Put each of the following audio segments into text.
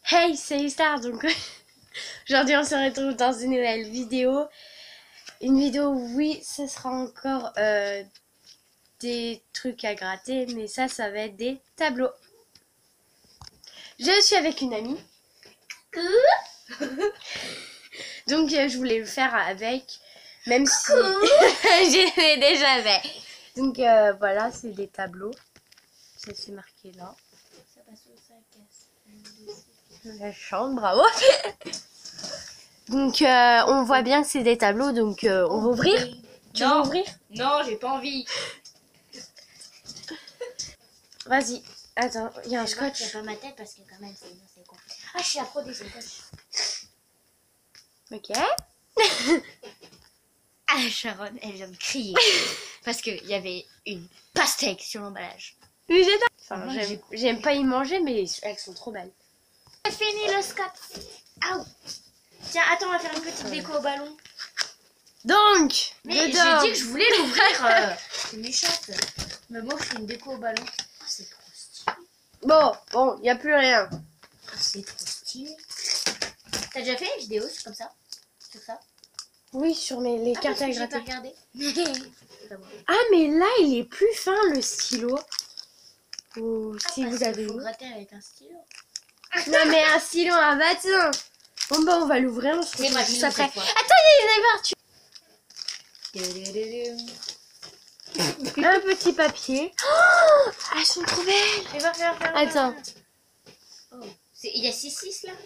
Hey, c'est Star, donc aujourd'hui on se retrouve dans une nouvelle vidéo. Une vidéo où oui, ce sera encore des trucs à gratter, mais ça va être des tableaux. Je suis avec une amie. Donc je voulais le faire avec, même si je l'ai déjà fait. Donc voilà, c'est des tableaux. Ça c'est marqué là. La chambre, bravo. Donc on voit bien que c'est des tableaux, donc on va ouvrir. Tu veux ouvrir? Non, j'ai pas envie. Vas-y. Attends, il y a un scotch. Il n'y a pas ma tête parce que quand même c'est quoi. Ah, je suis à pro des scotch. Ok. Ah, Sharon, elle vient de crier parce qu'il y avait une pastèque sur l'emballage. Oui, j'adore. Enfin, Moi, j'aime pas y manger, mais elles sont trop belles. J'ai fini le scotch. Aouh. Tiens, attends, on va faire une petite déco au ballon. Donc, Mais j'ai dedans. dit que je voulais l'ouvrir. C'est méchante. Mais moi, je fais une déco au ballon. Oh, c'est trop stylé. Bon, il n'y a plus rien. Oh, c'est trop stylé. T'as déjà fait une vidéo comme ça? Sur ça? Oui, sur les cartes à J'ai gratter. pas regardé. Ah, mais là, il est plus fin, le stylo. Oh, si vous avez faut vu. gratter avec un stylo. Non, mais un stylo, un bâton. Bon, bah, on va l'ouvrir. On se C'est retrouve moi juste qui après. l'ouvre cette fois. Attends, il y a une ouverture. Un petit papier. Oh, elles sont trop belles. Mais va faire. Attends. Oh. Il y a 6 là.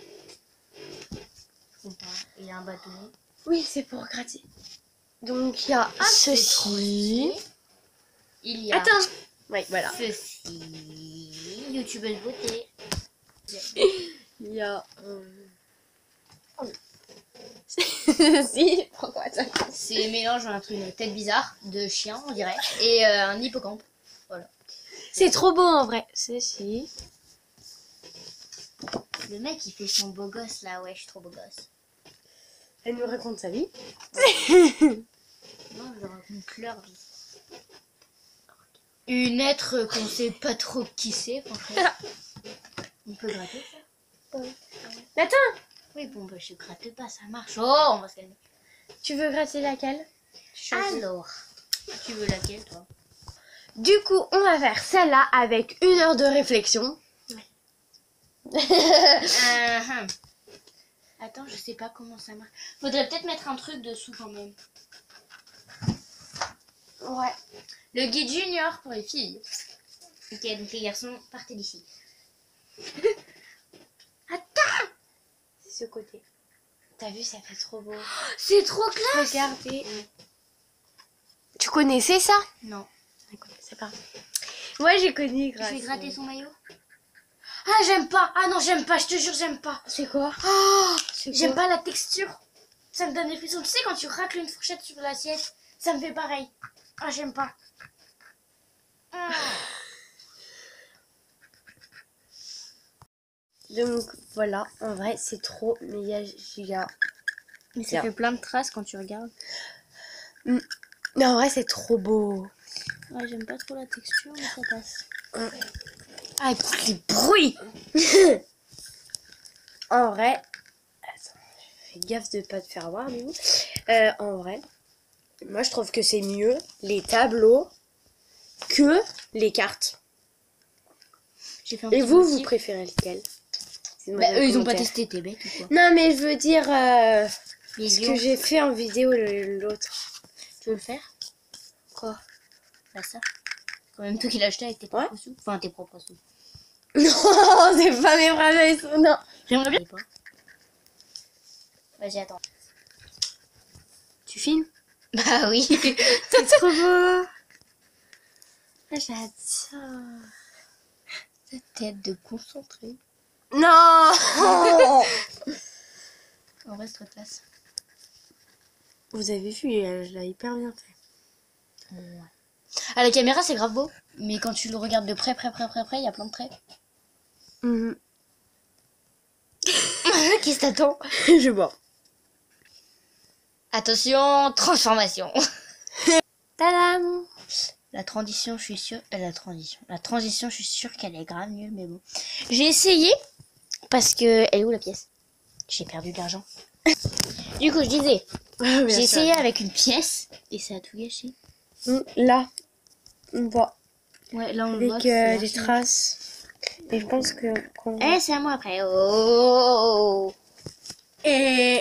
Il y a un bâton. Oui, c'est pour gratter. Donc, il y a ceci. Il y a Attends. Oui, voilà. ceci. Youtubeuse beauté. Il y a... Si, pourquoi ça? C'est mélange entre une tête bizarre de chien, on dirait, et un hippocampe. Voilà. C'est trop beau en vrai. Ceci. Le mec il fait son beau gosse là, ouais, je suis trop beau gosse. Elle nous raconte sa vie. Non, je raconte leur vie. Une être qu'on sait pas trop qui c'est, franchement. On peut gratter ça? Mais attends, Oui, bon, bah je gratte pas, ça marche. Oh, on va se calmer. tu veux gratter laquelle? Choisis. Alors, tu veux laquelle toi? Du coup, on va faire celle-là avec 1 heure de réflexion. Attends, je sais pas comment ça marche. Faudrait peut-être mettre un truc dessous quand même. Ouais. Le guide junior pour les filles. Ok, donc les garçons, partez d'ici. Attends! C'est ce côté. T'as vu, ça fait trop beau. C'est trop classe! Regardez. Tu connaissais ça? Non. Je ne connaissais pas. Moi, j'ai connu grâce. Je vais gratter son maillot. Ah, j'aime pas! Ah non, j'aime pas, je te jure, j'aime pas! C'est quoi? Oh, C'est j'aime quoi? pas la texture. Ça me donne des frissons. Tu sais, quand tu racles une fourchette sur l'assiette, ça me fait pareil. Ah, j'aime pas. Ah. Donc, voilà. En vrai, c'est trop méga giga. Mais ça fait plein de traces quand tu regardes. Mais en vrai, c'est trop beau. Ouais, j'aime pas trop la texture, mais ça passe. Ah, écoute les bruits. En vrai, attends, fais gaffe de pas te faire voir, du coup. En vrai, moi je trouve que c'est mieux les tableaux que les cartes. J'ai fait un Et petit vous, motif. vous préférez lequel? Bah, eux, ils ont pas testé, t'es bête ou quoi? Non, mais je veux dire Les ce lions. que j'ai fait en vidéo l'autre. Tu veux le faire? Quoi? Bah ça. C'est quand même toi qui l'as acheté avec tes propres sous. Enfin, tes propres sous. Non, c'est pas mes vrais sous, non. J'aimerais bien. Vas-y, attends. Tu filmes? Bah oui. C'est trop beau. J'adore. Ta tête de concentré. Non. En vrai, c'est trop classe. Vous avez vu, je l'ai hyper bien fait. Ouais. À la caméra, c'est grave beau. Mais quand tu le regardes de près, il y a plein de traits. Qu'est-ce que t'attends? Je bois. Attention, transformation. Tadam! La transition, je suis sûre. La transition, je suis sûre qu'elle est grave nulle, mais bon. J'ai essayé Parce que... Elle est où la pièce? J'ai perdu de l'argent. Du coup, je disais, j'ai essayé avec une pièce et ça a tout gâché. Là, on voit Ouais, là on avec voit que des traces. Et je pense que... Eh, c'est à moi après. Oh. Et...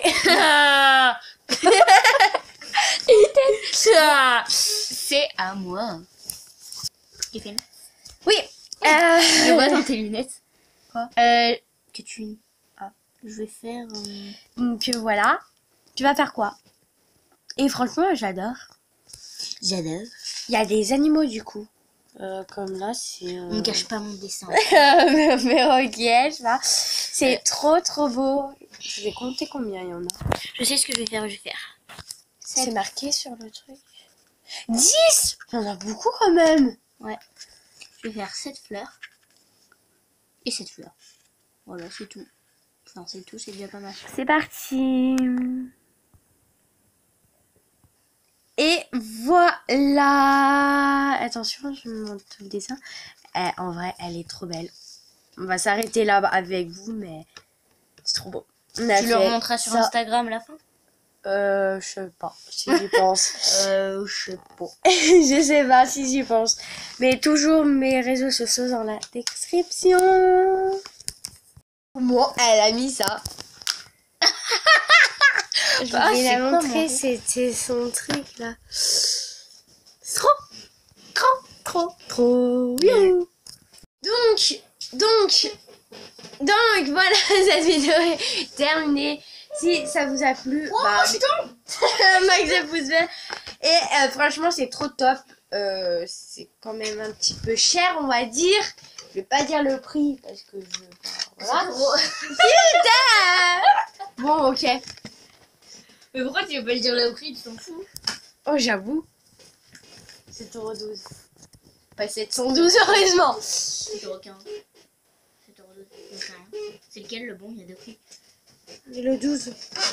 C'est à moi. Tu filmes? Oui. Je vois dans tes lunettes. Quoi? Que tu... Ah, je vais faire... Donc voilà. Tu vas faire quoi? Et franchement, j'adore. J'adore. Il y a des animaux du coup. Comme là, c'est... On ne cache pas mon dessin. mais ok, je vois. C'est trop beau. Je vais compter combien il y en a. Je sais ce que je vais faire, C'est marqué sur le truc. 10! Il y en a beaucoup quand même. Ouais. Je vais faire 7 fleurs. Et 7 fleurs. Voilà, c'est tout. Enfin, c'est tout, c'est déjà pas mal. C'est parti. Et voilà. Attention, je me montre tout le dessin. En vrai, elle est trop belle. On va s'arrêter là avec vous, mais c'est trop beau. Tu leur montreras sur Instagram à la fin? Je sais pas si j'y pense. Je sais pas. Je sais pas si j'y pense. Mais toujours mes réseaux sociaux dans la description. Moi, elle a mis ça. Je vais la montrer, c'était son truc là. C'est trop bien. Donc, voilà, cette vidéo est terminée. Si ça vous a plu, max de pouces verts. Et franchement, c'est trop top. C'est quand même un petit peu cher, on va dire. Je vais pas dire le prix parce que je... Voilà. Putain. Bon, ok. Mais pourquoi tu veux pas dire le prix? Tu t'en fous? Oh, j'avoue. 7,12 €. Pas 712, heureusement. 7,15 €. 7,12 €. C'est lequel le bon? Il y a deux prix. Et le 12.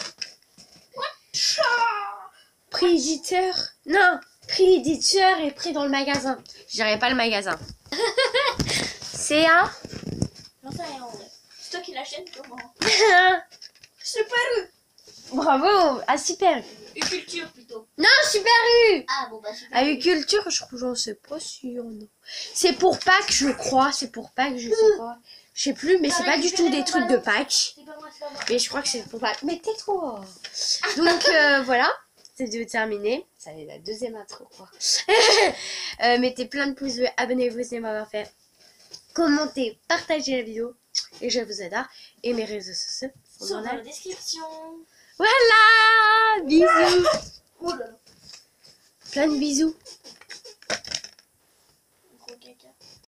Prix éditeur. Non, prix éditeur et prix dans le magasin. Je dirais pas le magasin. C'est à... Non, ça rien en vrai. C'est toi qui l'achètes, comment? Super U. Bravo. Ah, super. Culture plutôt. Non, super U. Ah bon, bah super. Agriculture, j'en sais pas sûr. Non. C'est pour Pâques, je crois. C'est pour Pâques, je sais pas. Je sais plus, mais c'est pas du tout des trucs de Pâques. C'est pas moi, c'est pas moi. Mais je crois que c'est pour Pâques. Mais tais-toi. Donc voilà, c'est de terminer. Ça est la deuxième intro, quoi. Mettez plein de pouces bleus, abonnez-vous si vous m'avez fait. Commentez, partagez la vidéo. Et je vous adore. Et mes réseaux sociaux sont Dans la description. Voilà. Bisous. Oh là là. Plein de bisous.